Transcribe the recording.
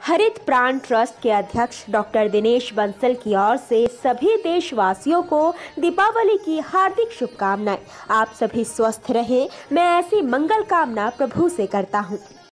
हरित प्राण ट्रस्ट के अध्यक्ष डॉक्टर दिनेश बंसल की ओर से सभी देशवासियों को दीपावली की हार्दिक शुभकामनाएं। आप सभी स्वस्थ रहें, मैं ऐसी मंगल कामना प्रभु से करता हूं।